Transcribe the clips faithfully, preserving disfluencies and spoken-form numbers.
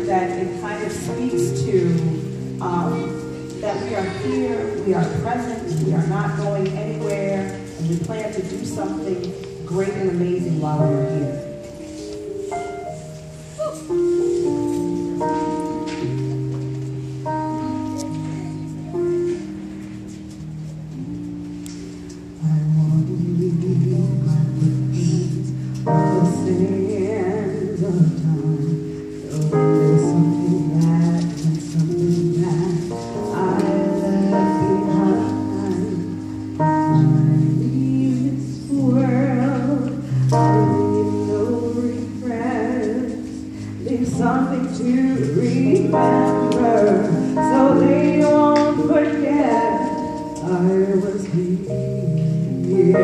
that it kind of speaks to um, that we are here, we are present, we are not going anywhere, and we plan to do something great and amazing while we're here. Something to remember, so they won't forget I was here.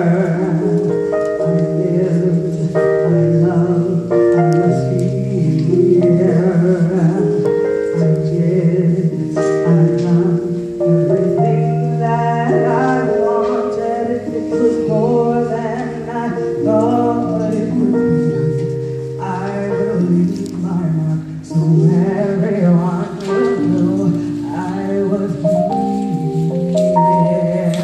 I lived, I loved, I was here. I did, I done everything that I wanted. It was more than I thought it would be. I believe so everyone will know I was here.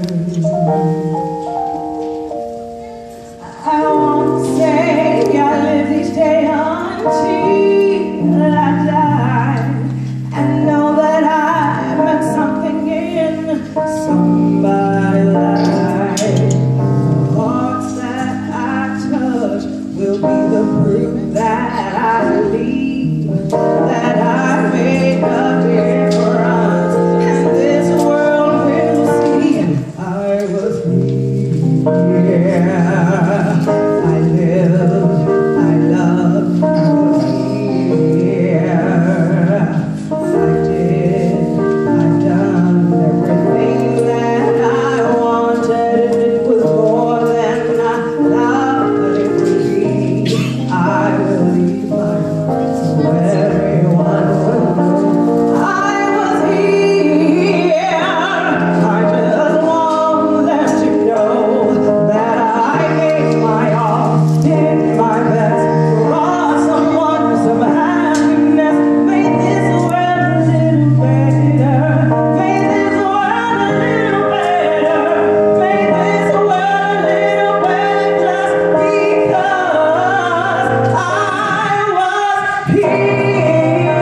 I won't say I lived each day until I died, and know that I meant something in somebody's life. The hearts that I touch will be the proof that I leave, that I make a difference, and this world will see I was here. I lived, I loved, I was here. I did, I've done everything that I wanted. It was more than I thought it would be. I will leave my heart so everyone will know I was here. I just want them to know that I gave my all, did my best, brought someone some happiness, made this world a little better, made this world a little better, made this world a little better just because I was here.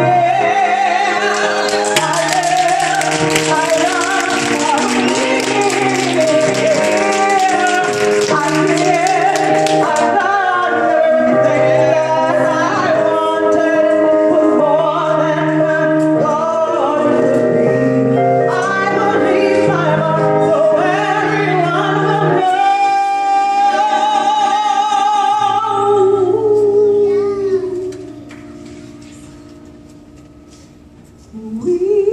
I lived, I loved, I was here. I did, I done everything that I wanted. It was more than I thought it would be. I believe my heart, so everyone will know. We